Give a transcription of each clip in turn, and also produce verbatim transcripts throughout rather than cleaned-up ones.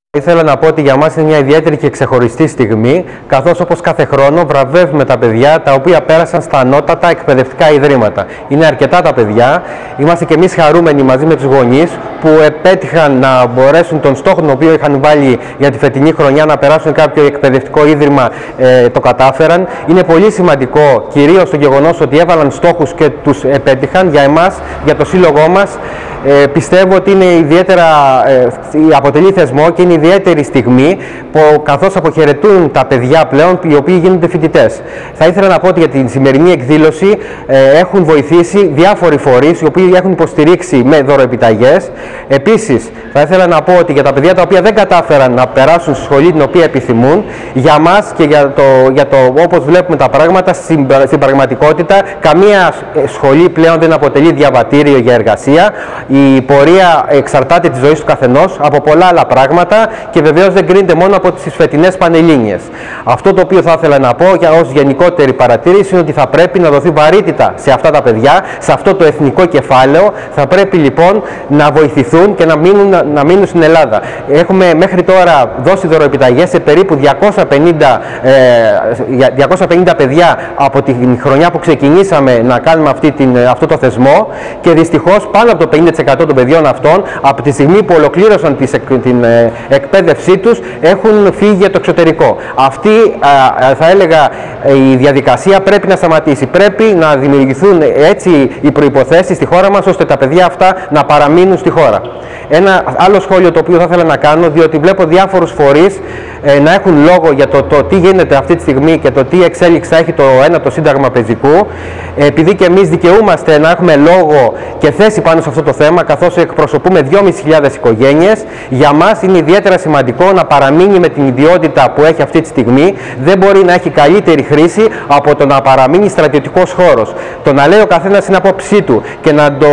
Ήθελα να πω ότι για μας είναι μια ιδιαίτερη και ξεχωριστή στιγμή, καθώς όπως κάθε χρόνο βραβεύουμε τα παιδιά τα οποία πέρασαν στα ανώτατα εκπαιδευτικά ιδρύματα. Είναι αρκετά τα παιδιά, είμαστε και εμείς χαρούμενοι μαζί με τους γονείς που επέτυχαν να μπορέσουν τον στόχο τον οποίο είχαν βάλει για τη φετινή χρονιά να περάσουν κάποιο εκπαιδευτικό ίδρυμα, ε, το κατάφεραν. Είναι πολύ σημαντικό, κυρίως το γεγονός ότι έβαλαν στόχους και τους επέτυχαν. Για εμάς, για το σύλλογό μας, ε, πιστεύω ότι είναι ιδιαίτερα, ε, αποτελεί θεσμό και είναι ιδιαίτερη στιγμή που καθώς αποχαιρετούν τα παιδιά πλέον οι οποίοι γίνονται φοιτητές. Θα ήθελα να πω ότι για την σημερινή εκδήλωση ε, έχουν βοηθήσει διάφοροι φορείς οι οποίοι έχουν υποστηρίξει με δωροεπιταγές. Επίσης, θα ήθελα να πω ότι για τα παιδιά τα οποία δεν κατάφεραν να περάσουν στη σχολή την οποία επιθυμούν, για μας και για το, για το όπως βλέπουμε τα πράγματα στην, στην πραγματικότητα, καμία σχολή πλέον δεν αποτελεί διαβατήριο για εργασία. Η πορεία εξαρτάται τη ζωή του καθενός από πολλά άλλα πράγματα και βεβαίως δεν κρίνεται μόνο από τις φετινές πανελλήνιες. Αυτό το οποίο θα ήθελα να πω για ως γενικότερη παρατήρηση είναι ότι θα πρέπει να δοθεί βαρύτητα σε αυτά τα παιδιά, σε αυτό το εθνικό κεφάλαιο. Θα πρέπει λοιπόν να βοηθηθούν και να μείνουν, να μείνουν στην Ελλάδα. Έχουμε μέχρι τώρα δώσει δωροεπιταγές σε περίπου διακόσια πενήντα, ε, διακόσια πενήντα παιδιά από την χρονιά που ξεκινήσαμε να κάνουμε αυτή την, αυτό το θεσμό και δυστυχώς πάνω από το πενήντα τοις εκατό των παιδιών αυτών από τη στιγμή που ολοκλήρωσαν τις, την ε, εκπαίδευσή τους έχουν φύγει για το εξωτερικό. Αυτή α, θα έλεγα η διαδικασία πρέπει να σταματήσει. Πρέπει να δημιουργηθούν έτσι οι προϋποθέσεις στη χώρα μας ώστε τα παιδιά αυτά να παραμείνουν στη χώρα. Ένα άλλο σχόλιο το οποίο θα ήθελα να κάνω, διότι βλέπω διάφορους φορείς ε, να έχουν λόγο για το, το τι γίνεται αυτή τη στιγμή και το τι εξέλιξη θα έχει το ένατο Σύνταγμα Παιζικού. Ε, επειδή και εμείς δικαιούμαστε να έχουμε λόγο και θέση πάνω σε αυτό το θέμα, καθώς εκπροσωπούμε δυόμισι χιλιάδες οικογένειες, για μας είναι ιδιαίτερα σημαντικό να παραμείνει με την ιδιότητα που έχει αυτή τη στιγμή. Δεν μπορεί να έχει καλύτερη χρήση από το να παραμείνει στρατιωτικός χώρος. Το να λέει ο καθένας την άποψή του και να, το,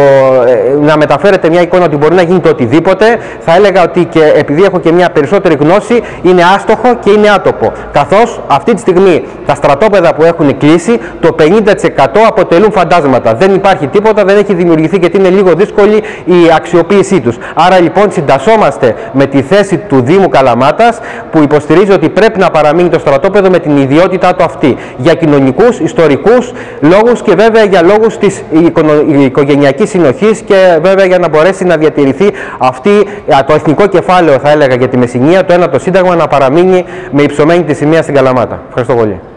να μεταφέρεται μια εικόνα ότι μπορεί να γίνει το οτιδήποτε, θα έλεγα ότι και επειδή έχω και μια περισσότερη γνώση, είναι άστοχο και είναι άτοπο. Καθώς αυτή τη στιγμή τα στρατόπεδα που έχουν κλείσει, το πενήντα τοις εκατό αποτελούν φαντάσματα. Δεν υπάρχει τίποτα, δεν έχει δημιουργηθεί γιατί είναι λίγο δύσκολη η αξιοποίησή τους. Άρα λοιπόν συντασσόμαστε με τη θέση του Δήμου Καλαμάτας που υποστηρίζει ότι πρέπει να παραμείνει το στρατόπεδο με την ιδιότητά του αυτή. Για κοινωνικούς, ιστορικούς λόγους και βέβαια για λόγους της οικογενειακής συνοχής και βέβαια για να μπορέσει να διατηρηθεί αυτή, το εθνικό κεφάλαιο θα έλεγα για τη Μεσσηνία, το ένατο Σύνταγμα να παραμείνει με υψωμένη τη σημαία στην Καλαμάτα. Ευχαριστώ πολύ.